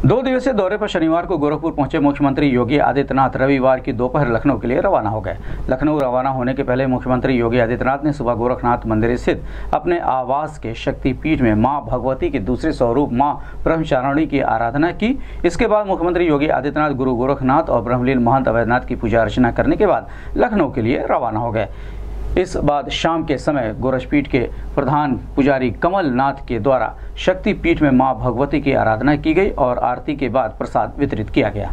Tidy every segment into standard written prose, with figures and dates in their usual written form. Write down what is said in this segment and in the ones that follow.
2 दिवसीय दौरे पर शनिवार को गोरखपुर पहुंचे मुख्यमंत्री योगी आदित्यनाथ रविवार की दोपहर लखनऊ के लिए रवाना हो गए। लखनऊ रवाना होने के पहले मुख्यमंत्री योगी आदित्यनाथ ने सुबह गोरखनाथ मंदिर स्थित अपने आवास के शक्तिपीठ में मां भगवती के दूसरे स्वरूप मां ब्रह्मचारिणी की आराधना की। इसके बाद मुख्यमंत्री योगी आदित्यनाथ गुरु गोरखनाथ और ब्रह्मलीन महंत अवैधनाथ की पूजा अर्चना करने के बाद लखनऊ के लिए रवाना हो गए। इस बाद शाम के समय गोरखपीठ के प्रधान पुजारी कमल नाथ के द्वारा शक्ति पीठ में मां भगवती की आराधना की गई और आरती के बाद प्रसाद वितरित किया गया।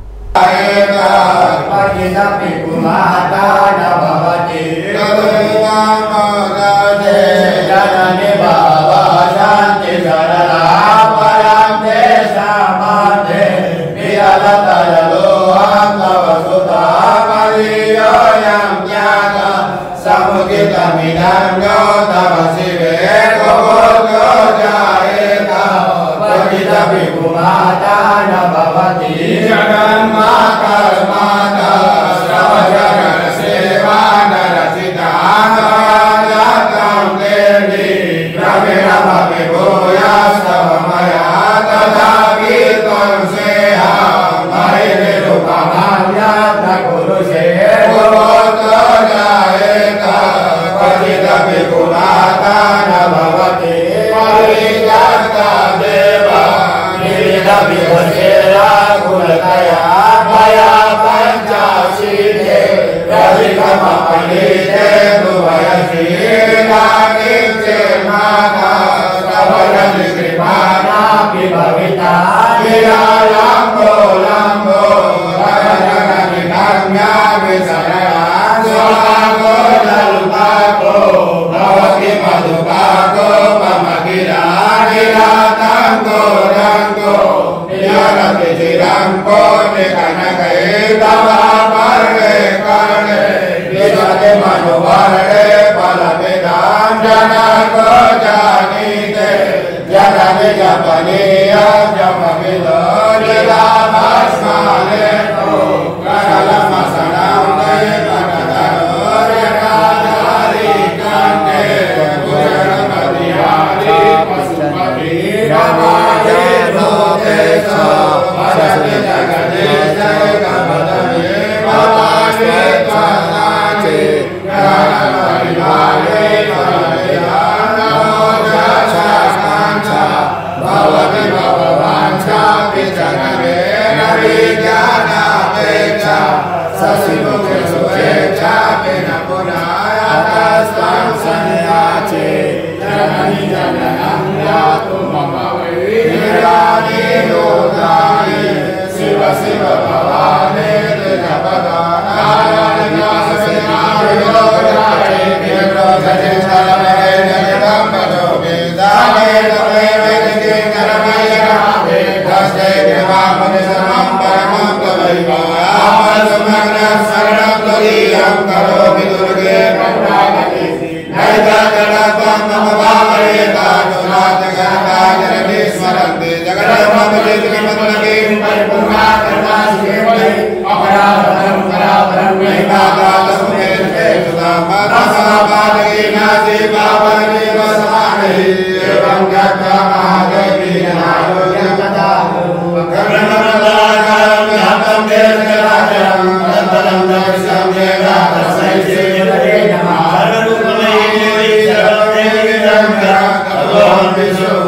Vision.